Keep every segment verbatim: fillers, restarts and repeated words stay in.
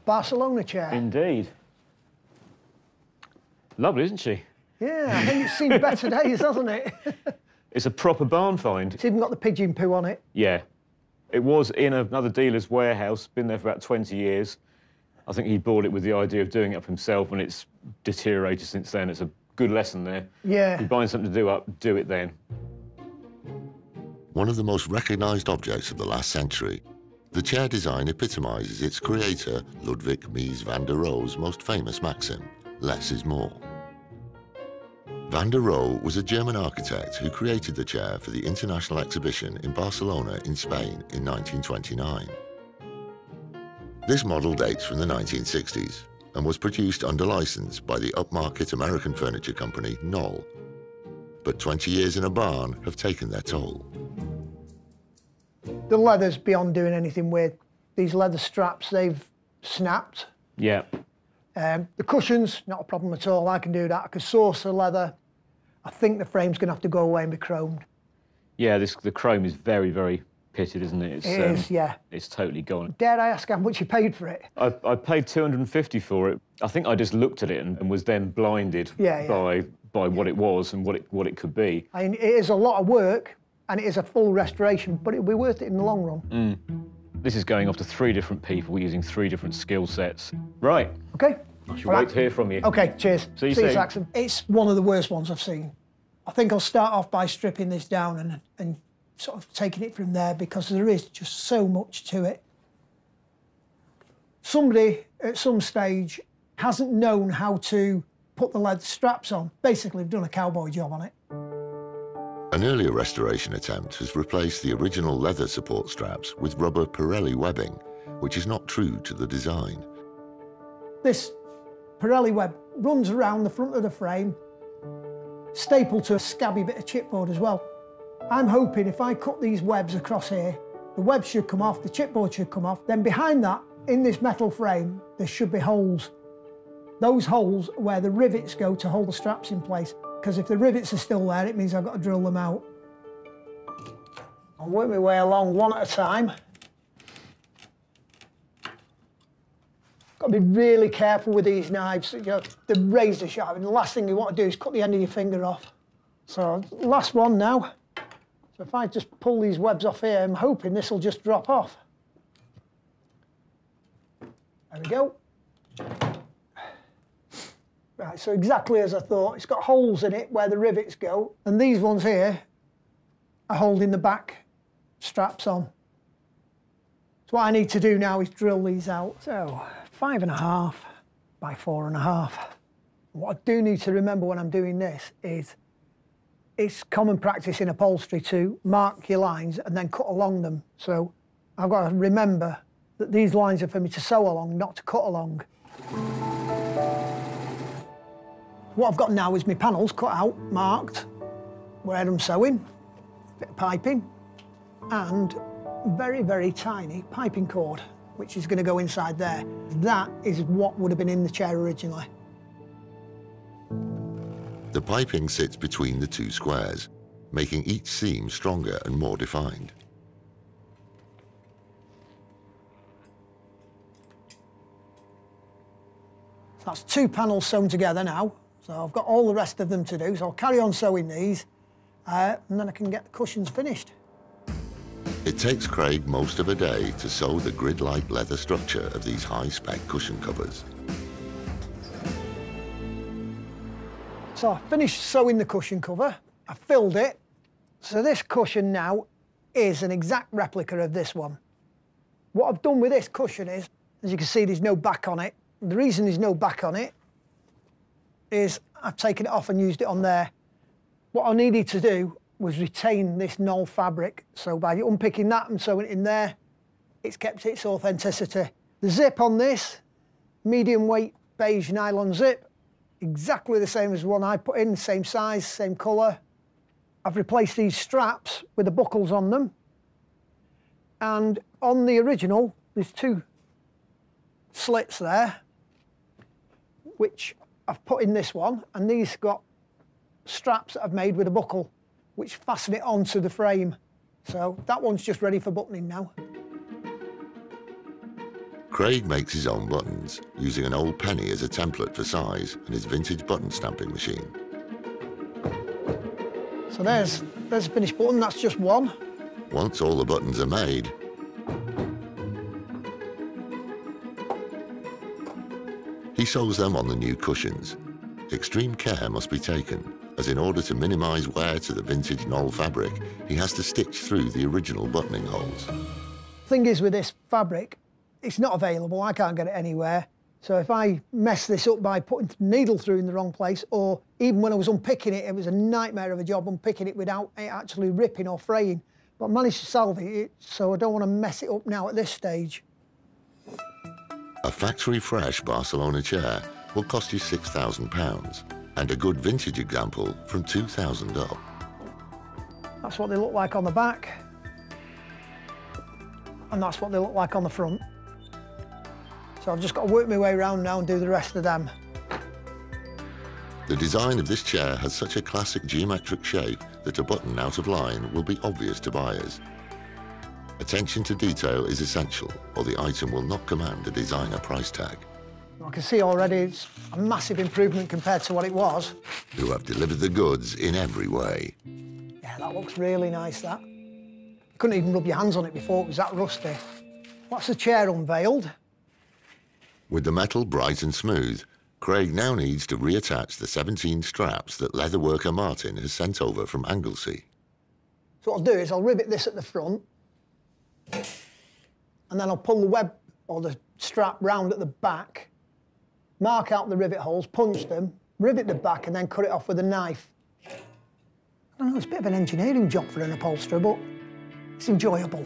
Barcelona chair. Indeed. Lovely, isn't she? Yeah, I think it's seen better days, hasn't it? It's a proper barn find. It's even got the pigeon poo on it. Yeah. It was in another dealer's warehouse, been there for about twenty years. I think he bought it with the idea of doing it up himself, and it's deteriorated since then. It's a good lesson there. Yeah. If you're buying something to do up, do it then. One of the most recognised objects of the last century, the chair design epitomises its creator, Ludwig Mies van der Rohe's most famous maxim, less is more. Van der Rohe was a German architect who created the chair for the International Exhibition in Barcelona in Spain in nineteen twenty-nine. This model dates from the nineteen sixties and was produced under licence by the upmarket American furniture company Knoll. But twenty years in a barn have taken their toll. The leather's beyond doing anything weird. These leather straps, they've snapped. Yeah. Um, the cushions, not a problem at all. I can do that. I can source the leather. I think the frame's going to have to go away and be chromed. Yeah, this, the chrome is very, very pitted, isn't it? It's, It um, is, yeah. It's totally gone. Dare I ask how much you paid for it? I, I paid two hundred and fifty for it. I think I just looked at it and, and was then blinded Yeah, yeah. by by what it was and what it what it could be. I mean, it is a lot of work and it is a full restoration, but it'll be worth it in the long run. Mm. This is going off to three different people using three different skill sets. Right. Okay. I shall All wait right. to hear from you. Okay, cheers. See you See you, soon. Saxon. It's one of the worst ones I've seen. I think I'll start off by stripping this down and, and sort of taking it from there because there is just so much to it. Somebody at some stage hasn't known how to put the leather straps on. Basically, they've done a cowboy job on it. An earlier restoration attempt has replaced the original leather support straps with rubber Pirelli webbing, which is not true to the design. This Pirelli web runs around the front of the frame, stapled to a scabby bit of chipboard as well. I'm hoping if I cut these webs across here, the webs should come off, the chipboard should come off, then behind that, in this metal frame, there should be holes. Those holes are where the rivets go to hold the straps in place, because if the rivets are still there, it means I've got to drill them out. I'll work my way along one at a time. Got to be really careful with these knives. You know, they're razor sharp, and the last thing you want to do is cut the end of your finger off. So, last one now. So if I just pull these webs off here, I'm hoping this will just drop off. There we go. Right, so exactly as I thought, it's got holes in it where the rivets go, and these ones here are holding the back straps on. So what I need to do now is drill these out. So five and a half by four and a half. What I do need to remember when I'm doing this is it's common practice in upholstery to mark your lines and then cut along them. So I've got to remember that these lines are for me to sew along, not to cut along. What I've got now is my panels cut out, marked, where I'm sewing, bit of piping, and very, very tiny piping cord, which is going to go inside there. That is what would have been in the chair originally. The piping sits between the two squares, making each seam stronger and more defined. So that's two panels sewn together now. So I've got all the rest of them to do, so I'll carry on sewing these, uh, and then I can get the cushions finished. It takes Craig most of a day to sew the grid-like leather structure of these high-spec cushion covers. So I finished sewing the cushion cover, I filled it, so this cushion now is an exact replica of this one. What I've done with this cushion is, as you can see, there's no back on it. The reason there's no back on it is I've taken it off and used it on there. What I needed to do was retain this Knoll fabric. So by unpicking that and sewing it in there, it's kept its authenticity. The zip on this, medium weight beige nylon zip, exactly the same as the one I put in, same size, same colour. I've replaced these straps with the buckles on them. And on the original, there's two slits there, which I've put in this one, and these got straps that I've made with a buckle, which fasten it onto the frame. So that one's just ready for buttoning now. Craig makes his own buttons, using an old penny as a template for size and his vintage button stamping machine. So there's, there's a finished button, that's just one. Once all the buttons are made, he sews them on the new cushions. Extreme care must be taken, as in order to minimise wear to the vintage knoll fabric, he has to stitch through the original buttoning holes. Thing is with this fabric, it's not available, I can't get it anywhere. So if I mess this up by putting the needle through in the wrong place, or even when I was unpicking it, it was a nightmare of a job unpicking it without it actually ripping or fraying. But I managed to salvage it, so I don't want to mess it up now at this stage. A factory-fresh Barcelona chair will cost you six thousand pounds, and a good vintage example from two thousand up. That's what they look like on the back, and that's what they look like on the front. So I've just got to work my way around now and do the rest of them. The design of this chair has such a classic geometric shape that a button out of line will be obvious to buyers. Attention to detail is essential, or the item will not command a designer price tag. I can see already it's a massive improvement compared to what it was. Who have delivered the goods in every way. Yeah, that looks really nice, that. You couldn't even rub your hands on it before, it was that rusty. That's the chair unveiled. With the metal bright and smooth, Craig now needs to reattach the seventeen straps that leatherworker Martin has sent over from Anglesey. So what I'll do is I'll rivet this at the front, and then I'll pull the web or the strap round at the back, mark out the rivet holes, punch them, rivet the back, and then cut it off with a knife. I don't know, it's a bit of an engineering job for an upholsterer, but it's enjoyable.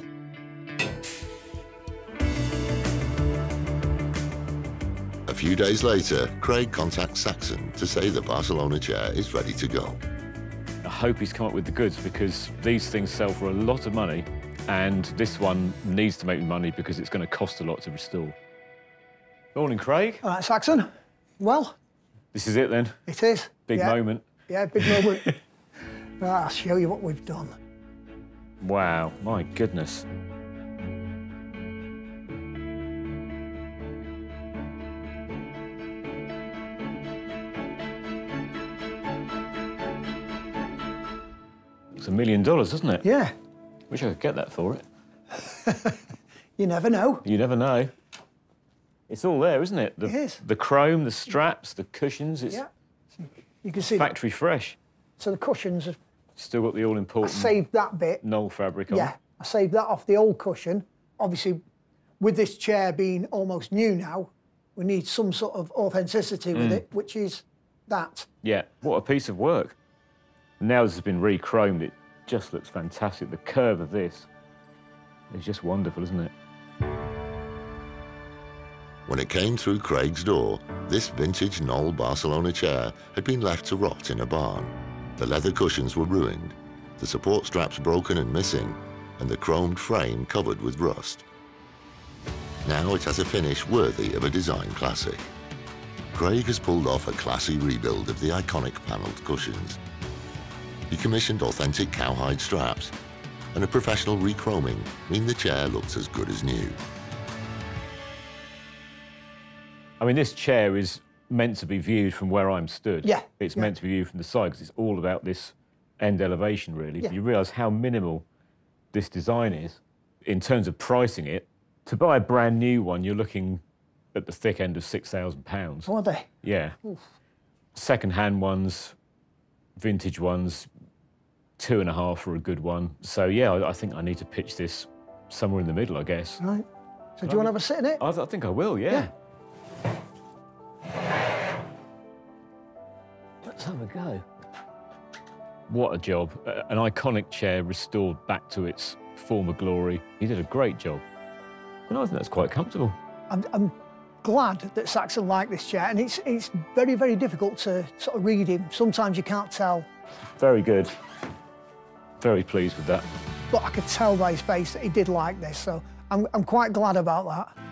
A few days later, Craig contacts Saxon to say the Barcelona chair is ready to go. I hope he's come up with the goods, because these things sell for a lot of money, and this one needs to make money because it's going to cost a lot to restore. Morning, Craig. All right, Saxon. Well? This is it then? It is. Big yeah. moment. Yeah, big moment. Right, I'll show you what we've done. Wow, my goodness. It's a million dollars, doesn't it? Yeah. Wish I could get that for it. You never know. You never know. It's all there, isn't it? The, It is. The chrome, the straps, the cushions, it's Yeah. You can see factory fresh. So the cushions, have, Still got the I all-important saved that bit. knoll fabric on. Yeah, I saved that off the old cushion. Obviously, with this chair being almost new now, we need some sort of authenticity with Mm. it, which is that. Yeah, what a piece of work. Now this has been re-chromed, it just looks fantastic. The curve of this is just wonderful, isn't it? When it came through Craig's door, this vintage knoll Barcelona chair had been left to rot in a barn. The leather cushions were ruined, the support straps broken and missing, and the chromed frame covered with rust. Now it has a finish worthy of a design classic. Craig has pulled off a classy rebuild of the iconic panelled cushions. He commissioned authentic cowhide straps, and a professional re-chroming mean the chair looks as good as new. I mean, this chair is meant to be viewed from where I'm stood. Yeah, It's yeah. meant to be viewed from the side, because it's all about this end elevation, really. Yeah. You realise how minimal this design is. In terms of pricing it, to buy a brand new one, you're looking at the thick end of six thousand pounds. Are they? Yeah. Second-hand ones, vintage ones, two and a half for a good one. So, yeah, I, I think I need to pitch this somewhere in the middle, I guess. Right. So do you want to have a sit in it? I, I think I will, yeah. Yeah. Let's have a go. What a job. Uh, an iconic chair restored back to its former glory. He did a great job. And I think that's quite comfortable. I'm, I'm glad that Saxon liked this chair, and it's, it's very, very difficult to sort of read him. Sometimes you can't tell, Very good. Very pleased with that. but I could tell by his face that he did like this, so I'm, I'm quite glad about that.